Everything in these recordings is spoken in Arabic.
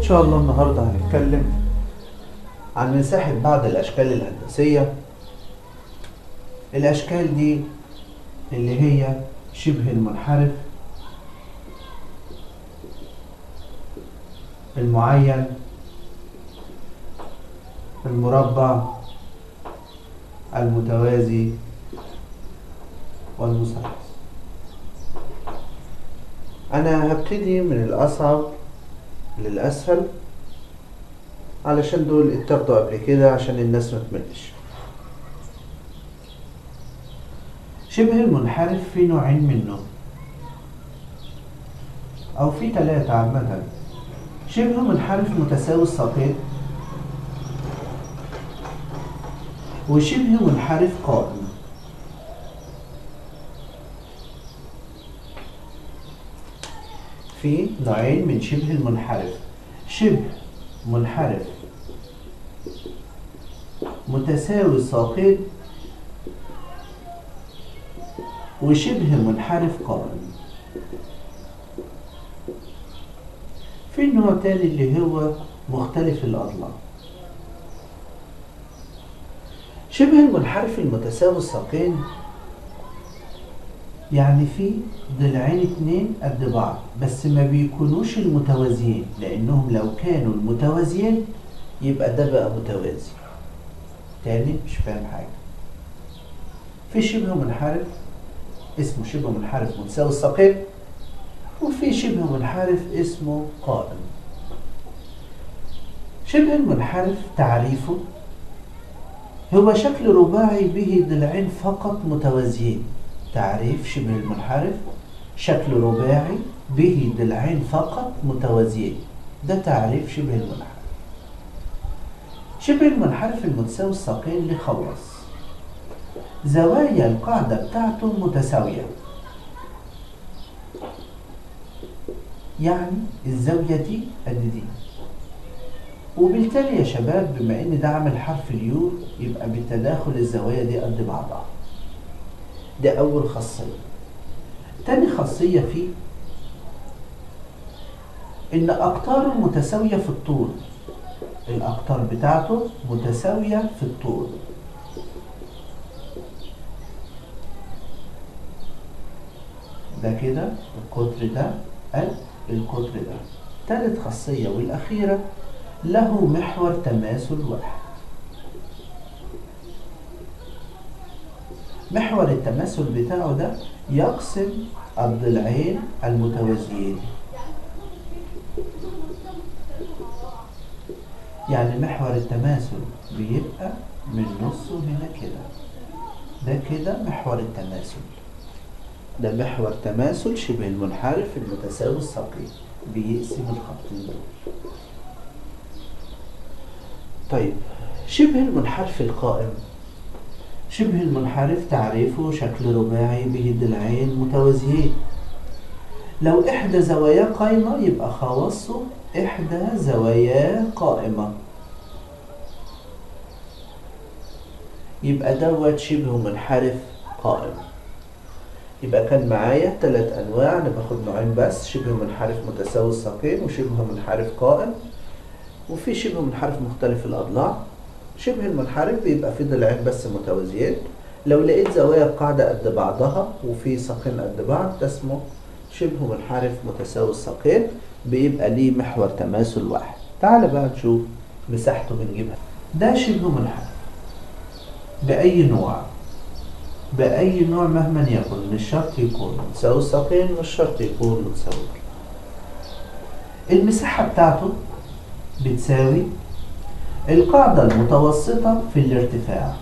شاء الله النهاردة هنتكلم عن مساحة بعض الأشكال الهندسية. الأشكال دي اللي هي شبه المنحرف، المعين، المربع، المتوازي، والمثلث. أنا هبتدي من الأصعب للأسهل علشان دول اتاخدوا قبل كده عشان الناس ما تملش. شبه المنحرف في نوعين منه أو في 3 عامة. شبه منحرف متساوي الساقين، وشبه منحرف قائم. في نوعين من شبه المنحرف: شبه منحرف متساوي الساقين، وشبه منحرف قائم. في نوع تاني اللي هو مختلف الأضلاع. شبه المنحرف المتساوي الساقين يعني في ضلعين 2 قد بعض، بس ما بيكونوش المتوازيين، لأنهم لو كانوا المتوازيين يبقى ده بقى متوازي. تاني مش فاهم حاجة. في شبه منحرف اسمه شبه منحرف متساوي الساقين، وفي شبه منحرف اسمه قائم. شبه المنحرف تعريفه هو شكل رباعي به ضلعين فقط متوازيين. تعريف شبه المنحرف: شكل رباعي به ضلعين فقط متوازيين. ده تعريف شبه المنحرف. شبه المنحرف المتساوي الساقين ليه خواص: زوايا القاعدة بتاعته متساوية، يعني الزاوية دي قد دي، وبالتالي يا شباب بما ان ده عامل حرف اليو يبقى بالتداخل الزوايا دي قد بعضها. ده أول خاصية. تاني خاصية فيه إن أقطاره متساوية في الطول. الأقطار بتاعته متساوية في الطول. ده كده القطر ده قد القطر ده. تالت خاصية والأخيرة: له محور تماثل واحد. محور التماثل بتاعه ده يقسم الضلعين المتوازيين. يعني محور التماثل بيبقى من نصه هنا كده. ده كده محور التماثل. ده محور تماثل شبه المنحرف المتساوي الساقين، بيقسم الخطين دول. طيب شبه المنحرف القائم. شبه المنحرف تعريفه شكل رباعي به ضلعين متوازيين. لو إحدى زواياه قائمة يبقى خواصه إحدى زواياه قائمة، يبقى دوت شبه منحرف قائم. يبقى كان معايا 3 أنواع، أنا باخد نوعين بس: شبه منحرف متساوي الساقين، وشبه منحرف قائم، وفي شبه منحرف مختلف الأضلاع. شبه المنحرف بيبقى فيه ضلعين بس متوازيين. لو لقيت زوايا القاعدة قد بعضها وفي ساقين قد بعض ده اسمه شبه منحرف متساوي الساقين، بيبقى ليه محور تماثل واحد. تعال بقى نشوف مساحته بنجيبها. ده شبه منحرف بأي نوع، بأي نوع مهما يكن، مش شرط يكون متساوي الساقين، مش شرط يكون متساوي. المساحة بتاعته بتساوي القاعدة المتوسطة في الارتفاع.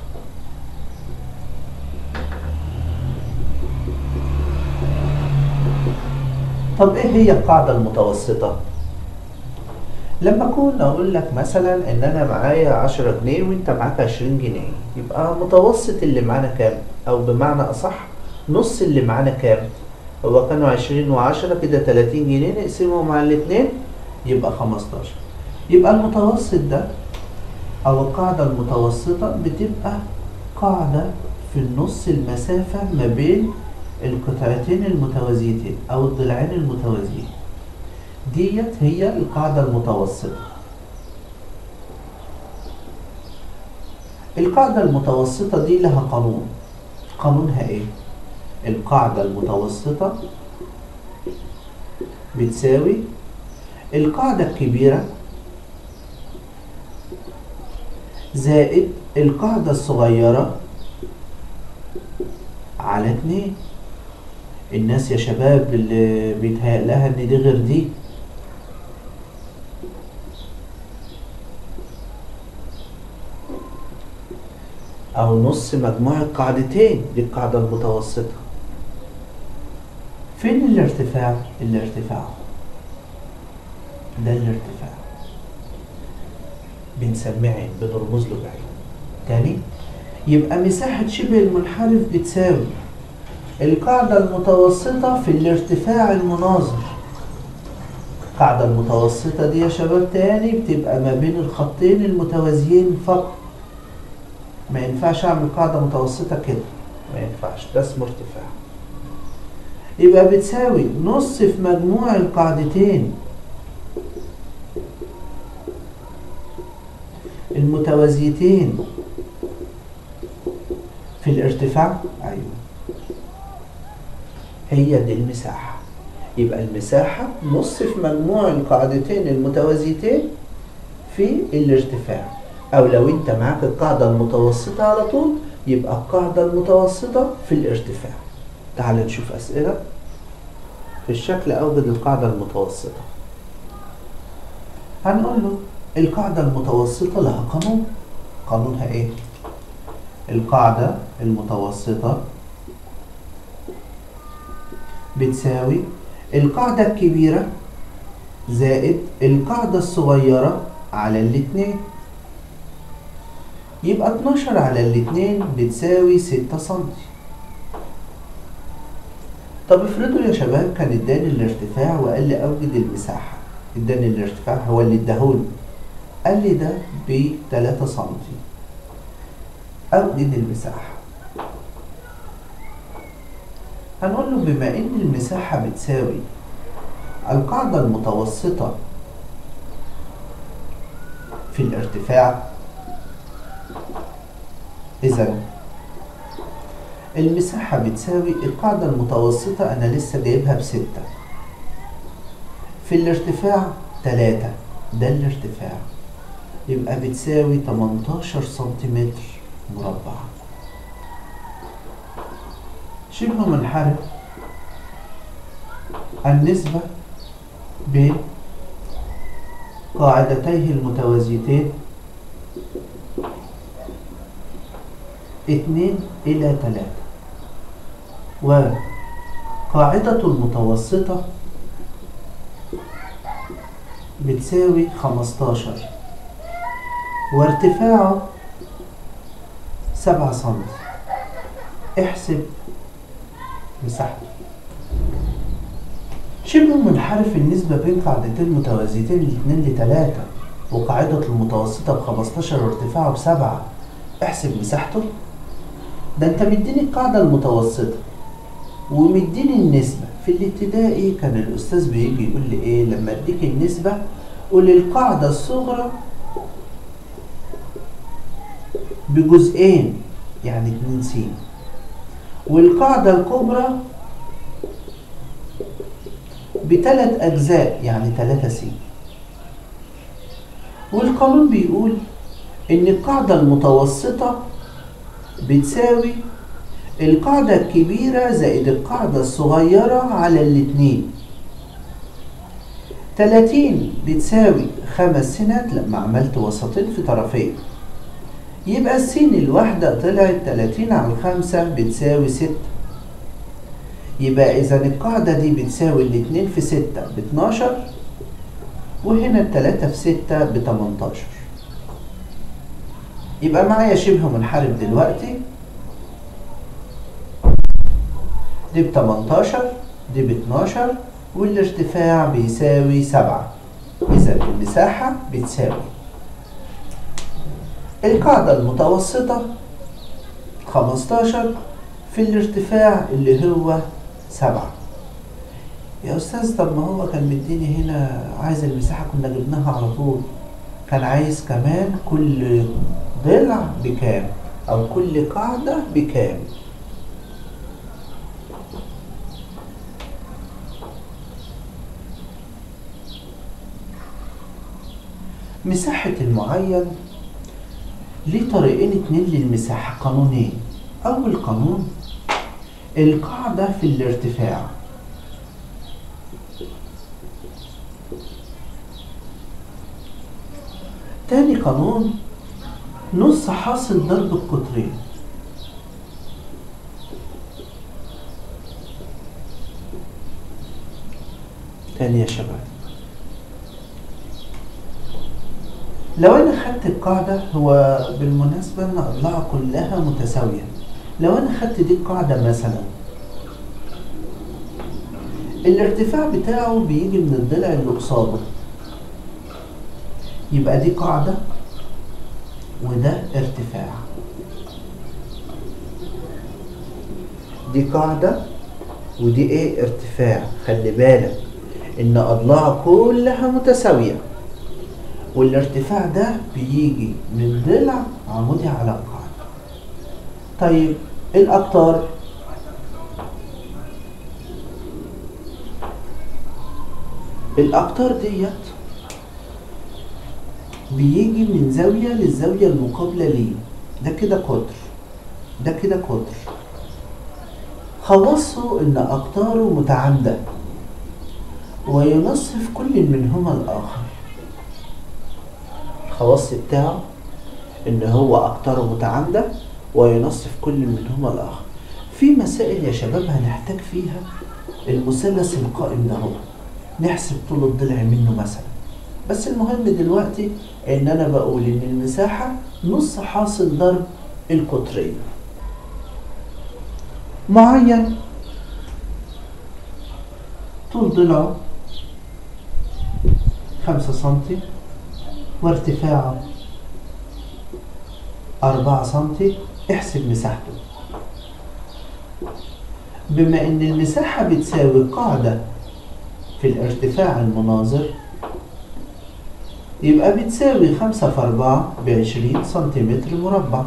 طب ايه هي القاعدة المتوسطة؟ لما اكون اقول لك مثلا ان انا معايا 10 جنيه وانت معاك 20 جنيه، يبقى متوسط اللي معانا كام؟ او بمعنى اصح نص اللي معانا كام؟ هو كانوا 20 و10 كده 30 جنيه، نقسمهم على الاتنين يبقى 15. يبقى المتوسط ده أو القاعدة المتوسطة بتبقى قاعدة في النص المسافة ما بين القطعتين المتوازيتين أو الضلعين المتوازيين. ديت هي القاعدة المتوسطة. القاعدة المتوسطة دي لها قانون. قانونها ايه؟ القاعدة المتوسطة بتساوي القاعدة الكبيرة زائد القاعدة الصغيرة على 2. الناس يا شباب اللي بيتهيأ لها ان دي غير دي، او نص مجموع القاعدتين، دي القاعدة المتوسطة. فين الارتفاع؟ الارتفاع ده الارتفاع بنسميه عين، بنرمز له بعين. تاني، يبقى مساحة شبه المنحرف بتساوي القاعدة المتوسطة في الارتفاع المناظر. القاعدة المتوسطة دي يا شباب تاني بتبقى ما بين الخطين المتوازيين فقط. ما ينفعش اعمل قاعدة متوسطة كده، ما ينفعش، ده اسمه ارتفاع. يبقى بتساوي نص في مجموع القاعدتين المتوازيتين في الارتفاع. ايوه، هي دي المساحة. يبقى المساحة نص في مجموع القاعدتين المتوازيتين في الارتفاع. او لو انت معاك القاعدة المتوسطة على طول يبقى القاعدة المتوسطة في الارتفاع. تعال نشوف اسئلة في الشكل. اوجد القاعدة المتوسطة. هنقول له القاعدة المتوسطة لها قانون. قانونها ايه؟ القاعدة المتوسطة بتساوي القاعدة الكبيرة زائد القاعدة الصغيرة على 2. يبقى 12 على 2 بتساوي 6 سنتي. طب افرضوا يا شباب كان اداني الارتفاع وقال لي اوجد المساحة. اداني الارتفاع، هو اللي اداهولي، قال لي ده ب 3 سنتي. اوجد المساحة. هنقول له بما ان المساحة بتساوي القاعدة المتوسطة في الارتفاع، إذا المساحة بتساوي القاعدة المتوسطة أنا لسه جايبها ب6 في الارتفاع 3. ده الارتفاع، يبقى بتساوي 18 سنتيمتر مربع. شبه منحرف النسبة بين قاعدتيه المتوازيتين 2:3، وقاعدته المتوسطة بتساوي 15 وارتفاعه 7 سم. احسب مساحته. شبه منحرف النسبة بين قاعدتين متوازيتين 2:3 وقاعدته المتوسطة ب15 وارتفاعه ب7. احسب مساحته. ده انت مديني القاعدة المتوسطة ومديني النسبة. في الابتدائي كان الأستاذ بيجي يقول لي ايه لما اديك النسبة؟ قول القاعدة الصغرى بجزئين يعني 2 س، والقاعدة الكبرى ب3 أجزاء يعني 3 س. والقانون بيقول إن القاعدة المتوسطة بتساوي القاعدة الكبيرة زائد القاعدة الصغيرة على 2. 30 بتساوي 5 سنات لما عملت وسطين في طرفين، يبقى السين الواحدة طلعت 30 على 5 بتساوي 6. يبقى إذا القاعدة دي بتساوي 2 في 6 ب12، وهنا 3 في 6 ب18. يبقى معايا شبه منحرف دلوقتي، دي ب18 دي ب12 والارتفاع بيساوي 7. إذا المساحة بتساوي القاعدة المتوسطة 15 في الارتفاع اللي هو 7. يا أستاذ طب ما هو كان مديني هنا عايز المساحة كنا جبناها على طول، كان عايز كمان كل ضلع بكام أو كل قاعدة بكام. مساحة المعين ليه طريقين اتنين للمساحة، قانونين. أول قانون القاعدة في الارتفاع، تاني قانون نص حاصل ضرب القطرين. تاني يا شباب، لو انا خدت القاعدة، هو بالمناسبة ان اضلاعها كلها متساوية، لو انا خدت دي القاعدة مثلا الارتفاع بتاعه بيجي من الضلع اللي قصاده، يبقى دي قاعدة وده ارتفاع. دي قاعدة ودي ايه؟ ارتفاع. خلي بالك ان اضلاعها كلها متساوية، والارتفاع ده بيجي من ضلع عمودي على القاعدة. طيب الاقطار، الاقطار ديت بيجي من زاوية للزاوية المقابلة ليه، ده كده قطر، ده كده قطر. خواصه ان اقطاره متعامدة وينصف كل منهما الاخر. الخواص بتاعه ان هو اقطاره متعامدة وينصف كل منهما الاخر. في مسائل يا شباب هنحتاج فيها المثلث القائم ده، هو نحسب طول الضلع منه مثلا، بس المهم دلوقتي ان انا بقول ان المساحة نص حاصل ضرب القطرين. معين طول ضلعه 5 سنتي وارتفاعه 4 سنتي، احسب مساحته. بما ان المساحة بتساوي قاعدة في الارتفاع المناظر، يبقى بتساوي 5 في 4 ب20 سنتيمتر مربع.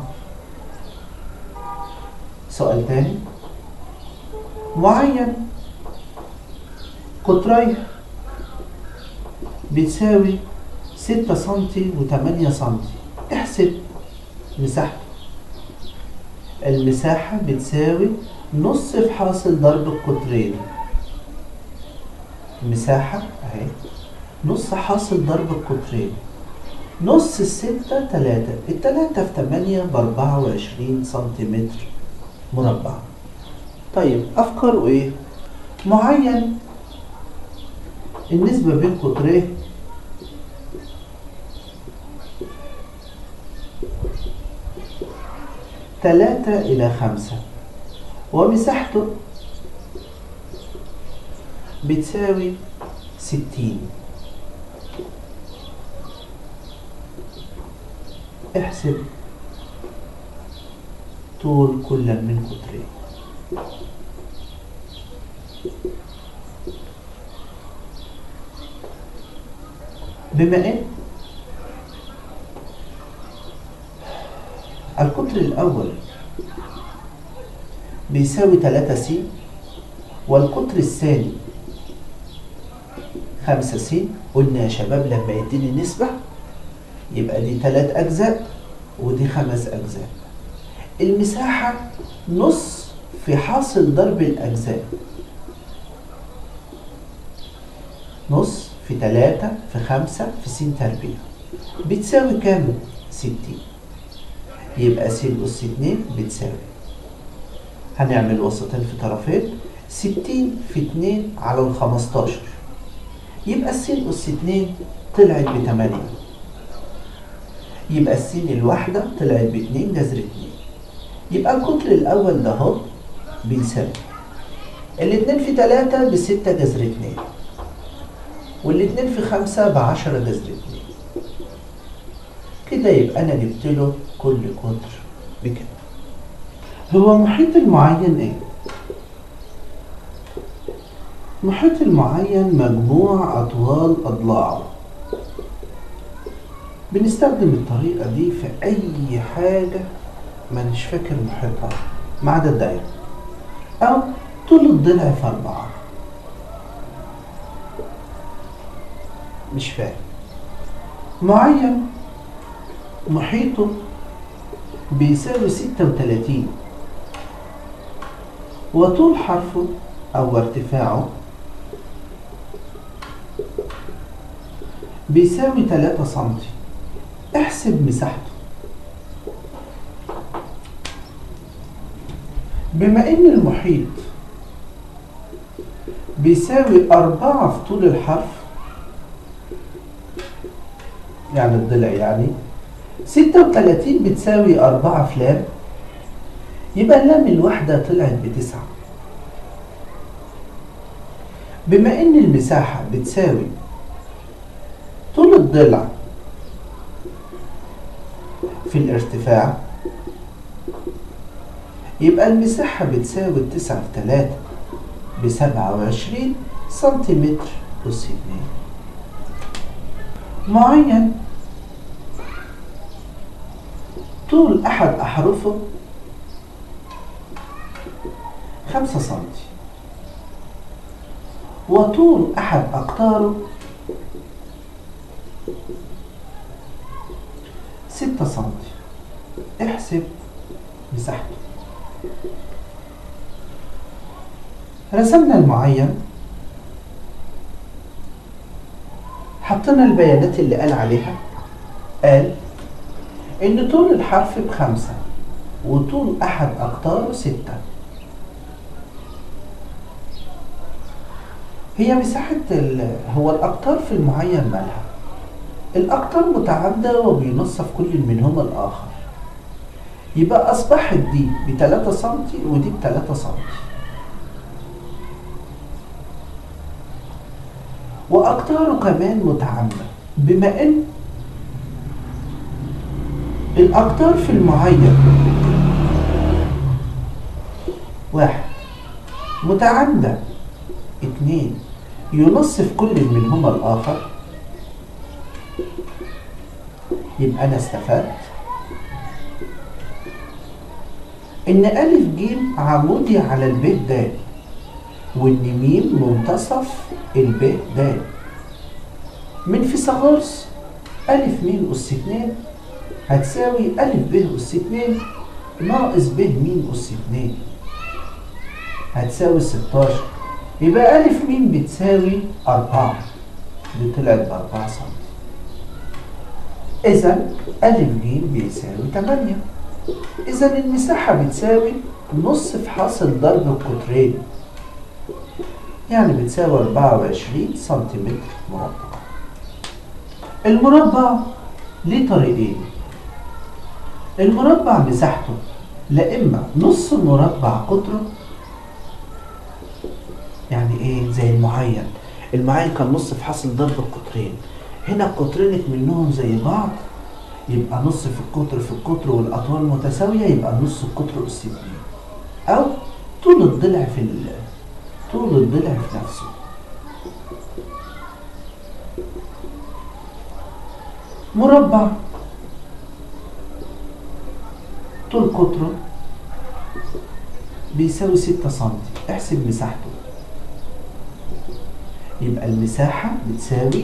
سؤال تاني، معين قطريه بتساوي 6 سنتي و8 سنتي، احسب مساحته. المساحة بتساوي نص في حاصل ضرب القطرين. المساحة اهي نص حاصل ضرب القطرين، نص الستة 3، التلاتة في 8 ب24 سنتيمتر مربع. طيب أفكاره إيه؟ معين النسبة بين قطرين تلاتة إلى 5، ومساحته بتساوي 60. احسب طول كل من قطرين. بما ان القطر الاول بيساوي 3 س والقطر الثاني 5 س، قلنا يا شباب لما يديني نسبة يبقى دي 3 أجزاء ودي 5 أجزاء. المساحة نص في حاصل ضرب الأجزاء، نص في 3 في 5 في س تربيع بتساوي كام؟ 60. يبقى س أس 2 بتساوي، هنعمل وسطين في طرفين، 60 في 2 على 15، يبقى س أس 2 طلعت ب8، يبقى الس الواحدة طلعت ب2 جذر 2. يبقى القطر الأول ده اهو بيساوي 2 في 3 ب6 جذر 2، وال2 في 5 ب10 جذر 2. كده يبقى أنا جبت له كل قطر بكده. هو محيط المعين إيه؟ محيط المعين مجموع أطوال أضلاعه. بنستخدم الطريقة دي في أي حاجة مانيش فاكر محيطها ما عدا الدايرة، أو طول الضلع في 4. مش فاهم. معين محيطه بيساوي 36 وطول حرفه أو ارتفاعه بيساوي 3 سنتي. احسب مساحته. بما إن المحيط بيساوي 4 في طول الحرف، يعني الضلع، يعني 36 بتساوي 4 في لام، يبقى اللام الواحدة طلعت ب9. بما إن المساحة بتساوي طول الضلع في الارتفاع، يبقى المساحة بتساوي 9 في 3 ب27 سنتيمتر أس 2. معين طول أحد أحرفه 5 سنتي وطول أحد أقطاره 6 سنتي. احسب مساحته. رسمنا المعين، حطينا البيانات اللي قال عليها. قال إن طول الحرف ب5 وطول أحد أقطاره 6. هي مساحة هو الأقطار في المعين مالها؟ الأقطار متعامدة وبينصف كل منهما الآخر، يبقى أصبحت دي ب3 سنتي ودي ب3 سنتي. وأقطاره كمان متعامدة، بما إن الأقطار في المعين 1 متعامدة، 2 ينصف كل منهما الآخر، يبقى أنا استفدت إن أ ج عمودي على الب د، وإن م منتصف الب د. من فيثاغورس أ م أس 2 هتساوي أ ب أس 2 ناقص ب م أس 2 هتساوي 16. يبقى أ م بتساوي 4. دي طلعت ب4 سم. إذا أ ج بيساوي 8. إذا المساحة بتساوي نص في حاصل ضرب القطرين، يعني بتساوي 24 سنتيمتر مربع. المربع ليه طريقين. المربع مساحته لا إما نص مربع قطره، يعني إيه؟ زي المعين. المعين كان نص في حاصل ضرب القطرين، هنا القطرين منهم زي بعض، يبقى نص في القطر في القطر والأطوال متساوية، يبقى نص القطر أس 2. أو طول الضلع في طول الضلع في نفسه. مربع طول قطره بيساوي 6 سم. احسب مساحته. يبقى المساحة بتساوي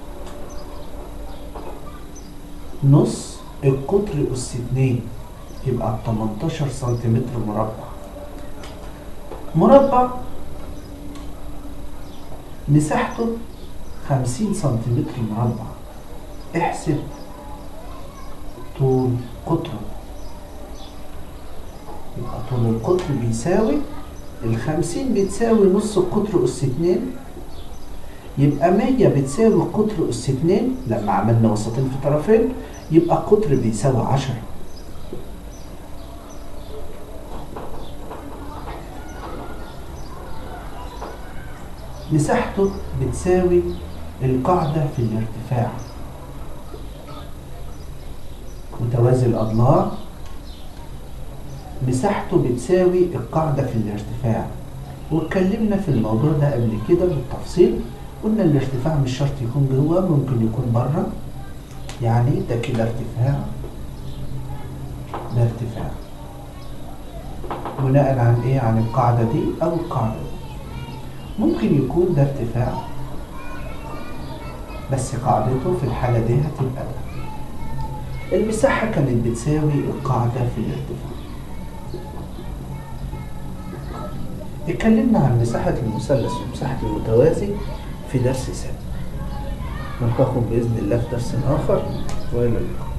نص القطر أس 2، يبقى 18 سنتيمتر مربع. مربع مساحته 50 سنتيمتر مربع. احسب طول قطره. يبقى طول القطر بيساوي 50 بتساوي نص القطر أس 2، يبقى 100 بتساوي القطر أس 2 لما عملنا وسطين في طرفين، يبقى القطر بيساوي 10. مساحته بتساوي القاعدة في الارتفاع. متوازي الأضلاع مساحته بتساوي القاعدة في الارتفاع، واتكلمنا في الموضوع ده قبل كده بالتفصيل. قلنا الارتفاع مش شرط يكون جوه، ممكن يكون بره. يعني ده كده ارتفاع، ده ارتفاع بناء عن ايه؟ عن القاعدة دي او القاعدة دي. ممكن يكون ده ارتفاع بس قاعدته في الحالة دي هتبقى ده. المساحة كانت بتساوي القاعدة في الارتفاع. اتكلمنا عن مساحة المثلث ومساحة المتوازي في درس سابق. نلقاكم بإذن الله في درس آخر، وإلى اللقاء.